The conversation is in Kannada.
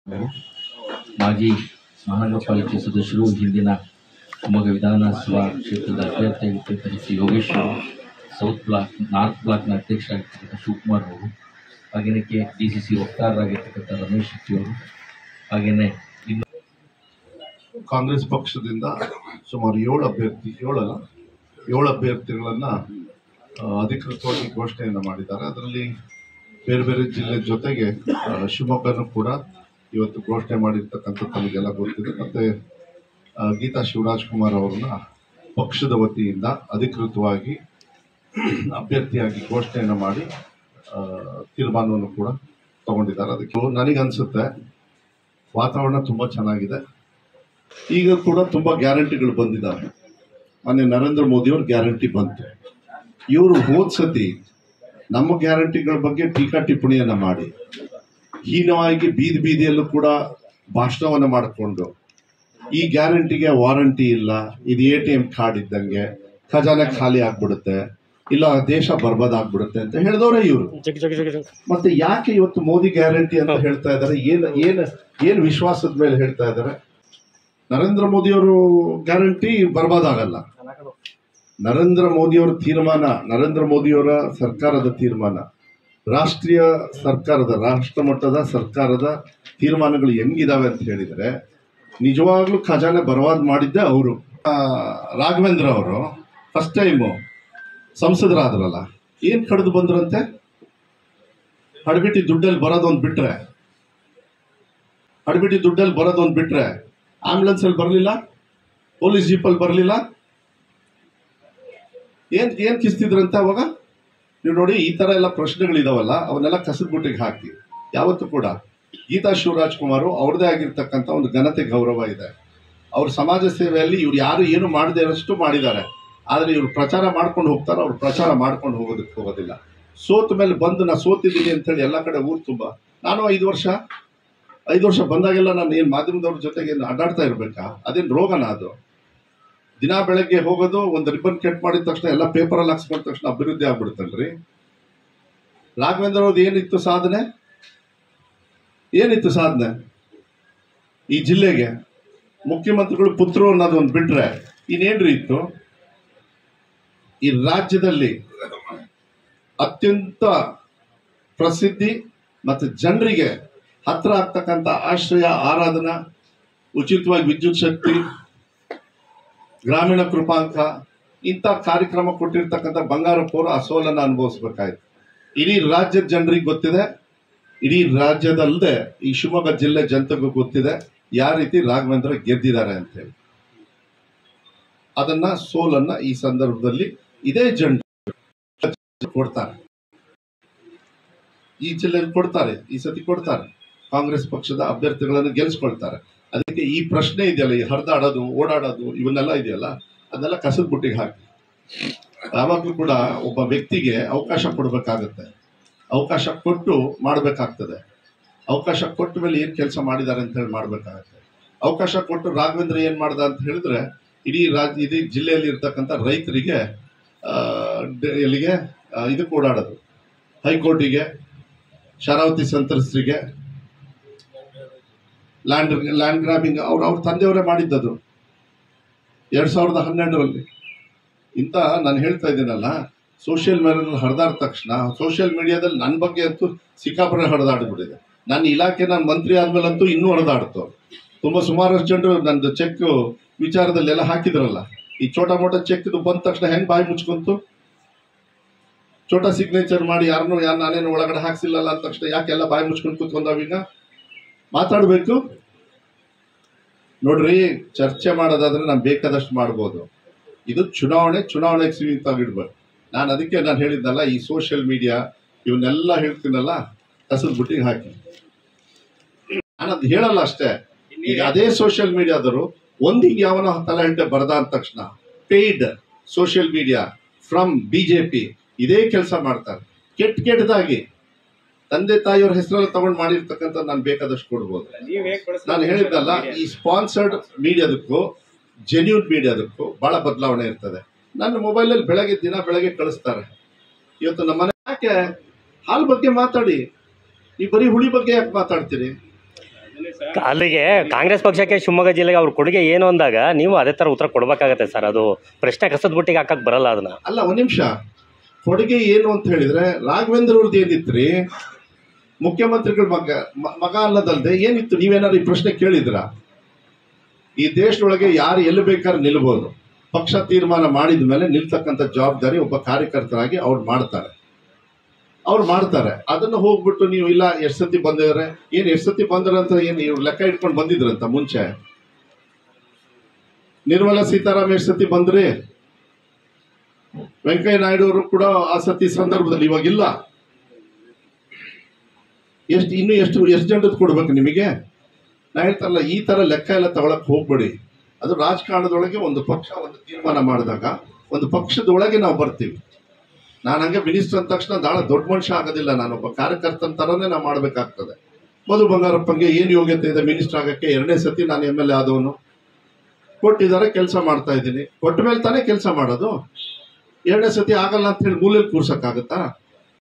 ಮಾಜಿ ಮಹಾನಗರ ಪಾಲಿಕೆ ಸದಸ್ಯರು ಹಿಂದಿನ ಶಿವಮೊಗ್ಗ ವಿಧಾನಸಭಾ ಕ್ಷೇತ್ರದ ಅಭ್ಯರ್ಥಿಯಾಗಿರ್ತಕ್ಕಂಥ ಶ್ರೀ ಯೋಗೇಶ್ ಅವರು, ಸೌತ್ ಬ್ಲಾಕ್ ನಾರ್ತ್ ಬ್ಲಾಕ್ನ ಅಧ್ಯಕ್ಷರಾಗಿರ್ತಕ್ಕಂಥ ಶಿವಕುಮಾರ್ ಅವರು, ಹಾಗೆಯೇ DCC ವಕ್ತಾರರಾಗಿರ್ತಕ್ಕಂಥ ರಮೇಶ್ ಶೆಟ್ಟಿ ಅವರು, ಹಾಗೆಯೇ ಕಾಂಗ್ರೆಸ್ ಪಕ್ಷದಿಂದ ಸುಮಾರು 7 ಅಭ್ಯರ್ಥಿಗಳನ್ನು ಅಧಿಕೃತವಾಗಿ ಘೋಷಣೆಯನ್ನು ಮಾಡಿದ್ದಾರೆ. ಅದರಲ್ಲಿ ಬೇರೆ ಬೇರೆ ಜಿಲ್ಲೆ ಜೊತೆಗೆ ಶಿವಮೊಗ್ಗನೂ ಕೂಡ ಇವತ್ತು ಘೋಷಣೆ ಮಾಡಿರ್ತಕ್ಕಂಥದ್ದು ತಮಗೆಲ್ಲ ಗೊತ್ತಿದೆ. ಮತ್ತು ಗೀತಾ ಶಿವರಾಜ್ಕುಮಾರ್ ಅವ್ರನ್ನ ಪಕ್ಷದ ವತಿಯಿಂದ ಅಧಿಕೃತವಾಗಿ ಅಭ್ಯರ್ಥಿಯಾಗಿ ಘೋಷಣೆಯನ್ನು ಮಾಡಿ ತೀರ್ಮಾನವನ್ನು ಕೂಡ ತಗೊಂಡಿದ್ದಾರೆ. ಅದಕ್ಕೆ ನನಗನ್ಸುತ್ತೆ ವಾತಾವರಣ ತುಂಬ ಚೆನ್ನಾಗಿದೆ. ಈಗ ಕೂಡ ತುಂಬ ಗ್ಯಾರಂಟಿಗಳು ಬಂದಿದ್ದಾವೆ. ಮೊನ್ನೆ ನರೇಂದ್ರ ಮೋದಿಯವ್ರ ಗ್ಯಾರಂಟಿ ಬಂತು. ಇವರು ಹೋದ್ಸತಿ ನಮ್ಮ ಗ್ಯಾರಂಟಿಗಳ ಬಗ್ಗೆ ಟೀಕಾ ಟಿಪ್ಪಣಿಯನ್ನು ಮಾಡಿ ಹೀನವಾಗಿ ಬೀದಿಯಲ್ಲೂ ಕೂಡ ಭಾಷಣವನ್ನು ಮಾಡಿಕೊಂಡು ಈ ಗ್ಯಾರಂಟಿಗೆ ವಾರಂಟಿ ಇಲ್ಲ, ಇದು ATM ಕಾರ್ಡ್ ಇದ್ದಂಗೆ, ಖಜಾನೆ ಖಾಲಿ ಆಗ್ಬಿಡುತ್ತೆ, ಇಲ್ಲ ದೇಶ ಬರ್ಬಾದ್ ಆಗ್ಬಿಡುತ್ತೆ ಅಂತ ಹೇಳಿದವರೇ ಇವರು. ಮತ್ತೆ ಯಾಕೆ ಇವತ್ತು ಮೋದಿ ಗ್ಯಾರಂಟಿ ಅಂತ ಹೇಳ್ತಾ ಇದ್ದಾರೆ? ಏನು ವಿಶ್ವಾಸದ ಮೇಲೆ ಹೇಳ್ತಾ ಇದ್ದಾರೆ? ನರೇಂದ್ರ ಮೋದಿಯವರು ಗ್ಯಾರಂಟಿ ಬರ್ಬಾದ್ ಆಗಲ್ಲ. ನರೇಂದ್ರ ಮೋದಿಯವರ ತೀರ್ಮಾನ, ನರೇಂದ್ರ ಮೋದಿಯವರ ಸರ್ಕಾರದ ತೀರ್ಮಾನ, ರಾಷ್ಟ್ರ ಮಟ್ಟದ ಸರ್ಕಾರದ ತೀರ್ಮಾನಗಳು ಹೆಂಗಿದಾವೆ ಅಂತ ಹೇಳಿದರೆ ನಿಜವಾಗ್ಲೂ ಖಜಾನೆ ಬರ್ಬಾದ್ ಮಾಡಿದ್ದೆ ಅವರು. ರಾಘವೇಂದ್ರ ಅವರು ಫಸ್ಟ್ ಟೈಮು ಸಂಸದರಾದ್ರಲ್ಲ, ಏನು ಕಳೆದು ಬಂದ್ರಂತೆ? ಹಡಬಿಟ್ಟಿ ದುಡ್ಡಲ್ಲಿ ಬರೋದೊಂದು ಬಿಟ್ರೆ ಆಂಬ್ಯುಲೆನ್ಸಲ್ಲಿ ಬರಲಿಲ್ಲ, ಪೊಲೀಸ್ ಜೀಪಲ್ಲಿ ಬರಲಿಲ್ಲ. ಏನ್ ಕಿಸ್ತಿದ್ರಂತೆ ಅವಾಗ? ನೀವು ನೋಡಿ, ಈ ತರ ಎಲ್ಲ ಪ್ರಶ್ನೆಗಳಿದಾವಲ್ಲ, ಅವನ್ನೆಲ್ಲ ಕಸದ ಬುಟ್ಟಿಗೆ ಹಾಕಿ. ಯಾವತ್ತೂ ಕೂಡ ಗೀತಾ ಶಿವರಾಜ್ಕುಮಾರ್ ಅವ್ರದೇ ಆಗಿರ್ತಕ್ಕಂಥ ಒಂದು ಘನತೆ ಗೌರವ ಇದೆ. ಅವ್ರ ಸಮಾಜ ಸೇವೆಯಲ್ಲಿ ಇವ್ರು ಯಾರು ಏನು ಮಾಡದೇ ಇರೋಷ್ಟು ಮಾಡಿದ್ದಾರೆ. ಆದರೆ ಇವ್ರು ಪ್ರಚಾರ ಮಾಡ್ಕೊಂಡು ಹೋಗ್ತಾರೆ, ಅವ್ರು ಪ್ರಚಾರ ಮಾಡ್ಕೊಂಡು ಹೋಗೋದಿಲ್ಲ. ಸೋತ ಮೇಲೆ ಬಂದು ನಾ ಸೋತಿದ್ದೀನಿ ಅಂತೇಳಿ ಎಲ್ಲ ಕಡೆ ಊರು ತುಂಬ. ನಾನು 5 ವರ್ಷ ಬಂದಾಗೆಲ್ಲ ನಾನು ಏನು ಮಾಧ್ಯಮದವ್ರ ಜೊತೆಗೆ ಅಡ್ಡಾಡ್ತಾ ಇರ್ಬೇಕಾ? ಅದೇನು ರೋಗನ ಅದು? ದಿನ ಬೆಳಗ್ಗೆ ಹೋಗೋದು, ಒಂದು ರಿಬ್ಬನ್ ಕಟ್ ಮಾಡಿದ ತಕ್ಷಣ ಎಲ್ಲ ಪೇಪರಲ್ಲಿ ಹಾಕ್ಸ್ಕೊಂಡ ತಕ್ಷಣ ಅಭಿವೃದ್ಧಿ ಆಗ್ಬಿಡುತ್ತಲ್ರಿ. ರಾಘವೇಂದ್ರ ಅವ್ರದ್ದು ಏನಿತ್ತು ಸಾಧನೆ? ಈ ಜಿಲ್ಲೆಗೆ ಮುಖ್ಯಮಂತ್ರಿಗಳು ಪುತ್ರರು ಅನ್ನೋದು ಒಂದು ಬಿಟ್ರೆ ಇನ್ನೇನ್ರಿ ಇತ್ತು? ಈ ರಾಜ್ಯದಲ್ಲಿ ಅತ್ಯಂತ ಪ್ರಸಿದ್ಧಿ ಮತ್ತು ಜನರಿಗೆ ಹತ್ರ ಆಗ್ತಕ್ಕಂಥ ಆಶ್ರಯ, ಆರಾಧನಾ, ಉಚಿತವಾಗಿ ವಿದ್ಯುತ್ ಶಕ್ತಿ, ಗ್ರಾಮೀಣ ಕೃಪಾಂಕ, ಇಂಥ ಕಾರ್ಯಕ್ರಮ ಕೊಟ್ಟಿರ್ತಕ್ಕಂಥ ಬಂಗಾರಪ್ಪವರು ಆ ಸೋಲನ್ನು ಅನುಭವಿಸ್ಬೇಕಾಯ್ತು. ಇಡೀ ರಾಜ್ಯದ ಜನರಿಗೆ ಗೊತ್ತಿದೆ, ಇಡೀ ರಾಜ್ಯದಲ್ಲದೆ ಈ ಶಿವಮೊಗ್ಗ ಜಿಲ್ಲೆ ಜನತೆಗೂ ಗೊತ್ತಿದೆ ಯಾವ ರೀತಿ ರಾಘವೇಂದ್ರ ಗೆದ್ದಿದ್ದಾರೆ ಅಂತೇಳಿ. ಅದನ್ನ ಸೋಲನ್ನ ಈ ಸಂದರ್ಭದಲ್ಲಿ ಇದೇ ಜನರು ಕೊಡ್ತಾರೆ, ಈ ಜಿಲ್ಲೆಯಲ್ಲಿ ಕೊಡ್ತಾರೆ, ಈ ಸತಿ ಕೊಡ್ತಾರೆ. ಕಾಂಗ್ರೆಸ್ ಪಕ್ಷದ ಅಭ್ಯರ್ಥಿಗಳನ್ನು ಗೆಲ್ಸ್ಕೊಳ್ತಾರೆ. ಅದಕ್ಕೆ ಈ ಪ್ರಶ್ನೆ ಇದೆಯಲ್ಲ, ಈ ಹರಿದಾಡೋದು, ಓಡಾಡೋದು, ಇವನ್ನೆಲ್ಲ ಇದೆಯಲ್ಲ, ಅದನ್ನೆಲ್ಲ ಕಸದ ಬುಟ್ಟಿಗೆ ಹಾಕಿ. ಯಾವಾಗಲೂ ಕೂಡ ಒಬ್ಬ ವ್ಯಕ್ತಿಗೆ ಅವಕಾಶ ಕೊಡಬೇಕಾಗತ್ತೆ, ಅವಕಾಶ ಕೊಟ್ಟು ಮಾಡಬೇಕಾಗ್ತದೆ. ಅವಕಾಶ ಕೊಟ್ಟ ಮೇಲೆ ಏನು ಕೆಲಸ ಮಾಡಿದ್ದಾರೆ ಅಂತ ಹೇಳಿ ಮಾಡಬೇಕಾಗತ್ತೆ. ಅವಕಾಶ ಕೊಟ್ಟು ರಾಘವೇಂದ್ರ ಏನು ಮಾಡ್ದ ಅಂತ ಹೇಳಿದ್ರೆ, ಇಡೀ ಜಿಲ್ಲೆಯಲ್ಲಿ ಇರ್ತಕ್ಕಂಥ ರೈತರಿಗೆ ಇದಕ್ಕೆ ಓಡಾಡೋದು, ಹೈಕೋರ್ಟಿಗೆ, ಶರಾವತಿ ಸಂತ್ರಸ್ತರಿಗೆ, ಲ್ಯಾಂಡ್ ಗ್ರಾಬಿಂಗ್ ಅವ್ರ ತಂದೆಯವರೇ ಮಾಡಿದ್ದದು 2012ರಲ್ಲಿ. ಇಂಥ ನಾನು ಹೇಳ್ತಾ ಇದ್ದೀನಲ್ಲ, ಸೋಷಿಯಲ್ ಮೀಡಿಯಾದಲ್ಲಿ ಹರಿದಾಡ ತಕ್ಷಣ ಸೋಷಿಯಲ್ ಮೀಡಿಯಾದಲ್ಲಿ ನನ್ನ ಬಗ್ಗೆ ಅಂತೂ ಸಿಕ್ಕಾಪಟ್ಟೆ ಹರಿದಾಡ್ಬಿಟ್ಟಿದೆ. ನನ್ನ ಇಲಾಖೆ, ನಾನು ಮಂತ್ರಿ ಆದ್ಮೇಲಂತೂ ಇನ್ನೂ ಹರಿದಾಡ್ತು. ಸುಮಾರಷ್ಟು ಜನರು ನಂದು ಚೆಕ್ ವಿಚಾರದಲ್ಲಿ ಎಲ್ಲ ಹಾಕಿದ್ರಲ್ಲ, ಈ ಚೋಟಾ ಮೋಟ ಚೆಕ್ ಬಂದ ತಕ್ಷಣ ಹೆಂಗ್ ಬಾಯಿ ಮುಚ್ಕೊಂತು? ಚೋಟಾ ಸಿಗ್ನೇಚರ್ ಮಾಡಿ ಯಾರು ನಾನೇನು ಒಳಗಡೆ ಹಾಕ್ಸಿಲ್ಲಲ್ಲ ಅಂದ ತಕ್ಷಣ ಯಾಕೆಲ್ಲ ಬಾಯಿ ಮುಚ್ಕೊಂಡು ಕೂತ್ಕೊಂಡಾವೀಗ? ಮಾತಾಡಬೇಕು ನೋಡ್ರಿ. ಚರ್ಚೆ ಮಾಡೋದಾದ್ರೆ ನಾನು ಬೇಕಾದಷ್ಟು ಮಾಡ್ಬೋದು. ಇದು ಚುನಾವಣೆಗೆ ಸೀಮಿತವಾಗಿಡ್ಬೇಕು. ನಾನು ಅದಕ್ಕೆ ಹೇಳಿದ್ನಲ್ಲ, ಈ ಸೋಷಿಯಲ್ ಮೀಡಿಯಾ ಇವನ್ನೆಲ್ಲ ಹೇಳ್ತೀನಲ್ಲ, ಕಸದ ಬುಟ್ಟಿಗೆ ಹಾಕಿ. ನಾನು ಅದು ಹೇಳಲ್ಲ ಅಷ್ಟೇ. ಈಗ ಅದೇ ಸೋಷಿಯಲ್ ಮೀಡಿಯಾದವರು ಹಿಂಗೆ ಯಾವನ ತಲೆಹಂಟೆ ಬರದ ಅಂದ ತಕ್ಷಣ paid social media from BJP ಇದೇ ಕೆಲಸ ಮಾಡ್ತಾರೆ. ಕೆಟ್ಟದಾಗಿ ತಂದೆ ತಾಯಿಯವ್ರ ಹೆಸರೆಲ್ಲ ತಗೊಂಡು ಮಾಡಿರ್ತಕ್ಕಂಥ ನಾನು ಬೇಕಾದಷ್ಟು ಕೊಡ್ಬೋದು. ನಾನು ಹೇಳಿದ್ದಲ್ಲ, ಈ ಸ್ಪಾನ್ಸರ್ಡ್ ಮೀಡಿಯಾದಕ್ಕೂ ಜೆನ್ಯೂನ್ ಮೀಡಿಯಾದಕ್ಕೂ ಬಹಳ ಬದಲಾವಣೆ ಇರ್ತದೆ. ನನ್ನ ಮೊಬೈಲಲ್ಲಿ ದಿನ ಬೆಳಗ್ಗೆ ಕಳಿಸ್ತಾರೆ. ಇವತ್ತು ನಮ್ಮನೆ ಯಾಕೆ ಹಾಲ್ ಬಗ್ಗೆ ಮಾತಾಡಿ, ನೀವು ಬರೀ ಹುಳಿ ಬಗ್ಗೆ ಯಾಕೆ ಮಾತಾಡ್ತೀರಿ? ಅಲ್ಲಿಗೆ ಕಾಂಗ್ರೆಸ್ ಪಕ್ಷಕ್ಕೆ ಶಿವಮೊಗ್ಗ ಜಿಲ್ಲೆಗೆ ಅವ್ರ ಕೊಡುಗೆ ಏನು ಅಂದಾಗ ನೀವು ಅದೇ ಥರ ಉತ್ತರ ಕೊಡಬೇಕಾಗತ್ತೆ ಸರ್. ಅದು ಪ್ರಶ್ನೆ ಕಸದ ಬುಟ್ಟಿಗೆ ಹಾಕಕ್ಕೆ ಬರಲ್ಲ ಅದನ್ನ. ಅಲ್ಲ, ಒಂದು ನಿಮಿಷ, ಕೊಡುಗೆ ಏನು ಅಂತ ಹೇಳಿದ್ರೆ ರಾಘವೇಂದ್ರ ಅವ್ರದ್ದು ಏನಿತ್ರಿ, ಮುಖ್ಯಮಂತ್ರಿಗಳ ಮಗ ಅಲ್ಲದಲ್ದೆ ಏನಿತ್ತು? ನೀವೇನಾದ್ರು ಈ ಪ್ರಶ್ನೆ ಕೇಳಿದ್ರ? ಈ ದೇಶದೊಳಗೆ ಯಾರು ಎಲ್ಲಿ ಬೇಕಾದ್ರೆ ನಿಲ್ಬೋದು. ಪಕ್ಷ ತೀರ್ಮಾನ ಮಾಡಿದ ಮೇಲೆ ನಿಲ್ತಕ್ಕಂಥ ಜವಾಬ್ದಾರಿ ಒಬ್ಬ ಕಾರ್ಯಕರ್ತರಾಗಿ ಅವ್ರು ಮಾಡ್ತಾರೆ. ಅದನ್ನು ಹೋಗ್ಬಿಟ್ಟು ನೀವು ಇಲ್ಲ ಎಷ್ಟು ಸತಿ ಬಂದಿದ್ರೆ ಏನು, ಎಷ್ಟು ಸತಿ ಬಂದ್ರಂತ ಏನು ಇವ್ರು ಲೆಕ್ಕ ಇಟ್ಕೊಂಡು ಬಂದಿದ್ರಂತ ಮುಂಚೆ? ನಿರ್ಮಲಾ ಸೀತಾರಾಮ್ ಎಷ್ಟು ಸತಿ ಬಂದ್ರಿ? ವೆಂಕಯ್ಯ ನಾಯ್ಡು ಅವರು ಕೂಡ ಆ ಸತಿ ಸಂದರ್ಭದಲ್ಲಿ, ಇವಾಗಿಲ್ಲ. ಎಷ್ಟು ಜನರದ್ದು ಕೊಡ್ಬೇಕು ನಿಮಗೆ? ನಾ ಹೇಳ್ತಾರಲ್ಲ, ಈ ತರ ಲೆಕ್ಕ ಎಲ್ಲ ತಗೊಳಕ್ ಹೋಗ್ಬೇಡಿ. ಅದು ರಾಜಕಾರಣದೊಳಗೆ ಒಂದು ಪಕ್ಷ ಒಂದು ತೀರ್ಮಾನ ಮಾಡಿದಾಗ ಒಂದು ಪಕ್ಷದೊಳಗೆ ನಾವು ಬರ್ತೀವಿ. ನಾನು ಹಂಗೆ ಮಿನಿಸ್ಟರ್ ಅಂದ ತಕ್ಷಣ ನಾಳೆ ದೊಡ್ಡ ಮನುಷ್ಯ ಆಗೋದಿಲ್ಲ. ನಾನೊಬ್ಬ ಕಾರ್ಯಕರ್ತನ ತರನೇ ನಾವು ಮಾಡ್ಬೇಕಾಗ್ತದೆ. ಮಧು ಬಂಗಾರಪ್ಪಂಗೆ ಏನು ಯೋಗ್ಯತೆ ಇದೆ ಮಿನಿಸ್ಟರ್ ಆಗಕ್ಕೆ? 2ನೇ ಸತಿ ನಾನು MLA ಆದವನು. ಕೊಟ್ಟಿದ್ದಾರೆ, ಕೆಲಸ ಮಾಡ್ತಾ ಇದ್ದೀನಿ. ಕೊಟ್ಟ ಮೇಲೆ ತಾನೇ ಕೆಲಸ ಮಾಡೋದು. 2ನೇ ಸತಿ ಆಗಲ್ಲ ಅಂತ ಹೇಳಿ ಮೂಲೆಯಲ್ಲಿ ಕೂರ್ಸಕ್ಕಾಗತ್ತಾ?